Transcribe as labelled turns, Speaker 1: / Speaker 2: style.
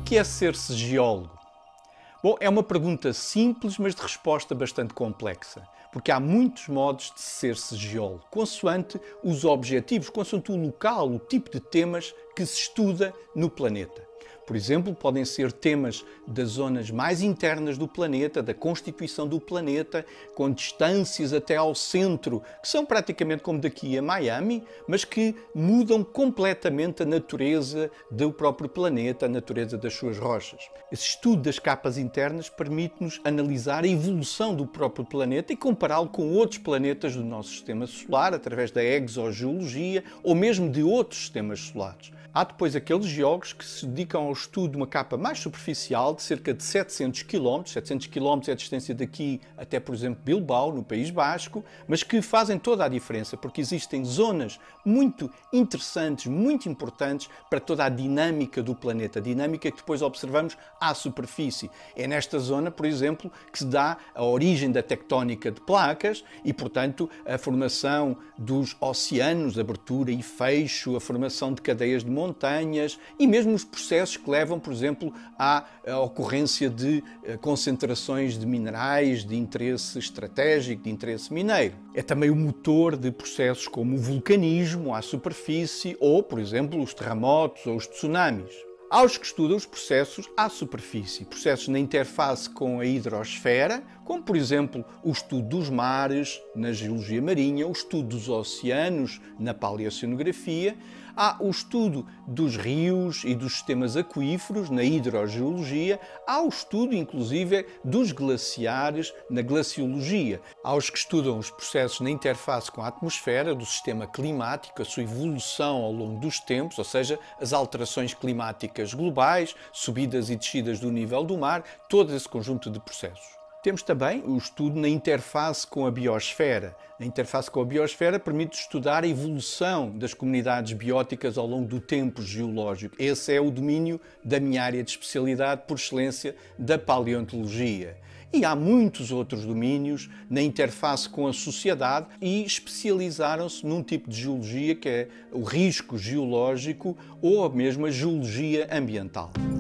Speaker 1: que é ser-se geólogo? Bom, é uma pergunta simples, mas de resposta bastante complexa, porque há muitos modos de ser-se geólogo, consoante os objetivos, consoante o local, o tipo de temas que se estuda no planeta. Por exemplo, podem ser temas das zonas mais internas do planeta, da constituição do planeta, com distâncias até ao centro, que são praticamente como daqui a Miami, mas que mudam completamente a natureza do próprio planeta, a natureza das suas rochas. Esse estudo das capas internas permite-nos analisar a evolução do próprio planeta e compará-lo com outros planetas do nosso sistema solar, através da exogeologia ou mesmo de outros sistemas solares. Há depois aqueles geólogos que se dedicam ao estudo de uma capa mais superficial, de cerca de 700 km. 700 km é a distância daqui até, por exemplo, Bilbao, no País Basco, mas que fazem toda a diferença, porque existem zonas muito interessantes, muito importantes para toda a dinâmica do planeta, a dinâmica que depois observamos à superfície. É nesta zona, por exemplo, que se dá a origem da tectónica de placas e, portanto, a formação dos oceanos, abertura e fecho, a formação de cadeias de montanhas e mesmo os processos que levam, por exemplo, à ocorrência de concentrações de minerais de interesse estratégico, de interesse mineiro. É também o motor de processos como o vulcanismo à superfície ou, por exemplo, os terremotos ou os tsunamis. Há os que estudam os processos à superfície, processos na interface com a hidrosfera, como por exemplo o estudo dos mares na geologia marinha, o estudo dos oceanos na paleoceanografia. Há o estudo dos rios e dos sistemas aquíferos na hidrogeologia. Há o estudo, inclusive, dos glaciares na glaciologia. Há os que estudam os processos na interface com a atmosfera, do sistema climático, a sua evolução ao longo dos tempos, ou seja, as alterações climáticas globais, subidas e descidas do nível do mar, todo esse conjunto de processos. Temos também o estudo na interface com a biosfera. A interface com a biosfera permite estudar a evolução das comunidades bióticas ao longo do tempo geológico. Esse é o domínio da minha área de especialidade, por excelência, da paleontologia. E há muitos outros domínios na interface com a sociedade e especializaram-se num tipo de geologia que é o risco geológico ou mesmo a geologia ambiental.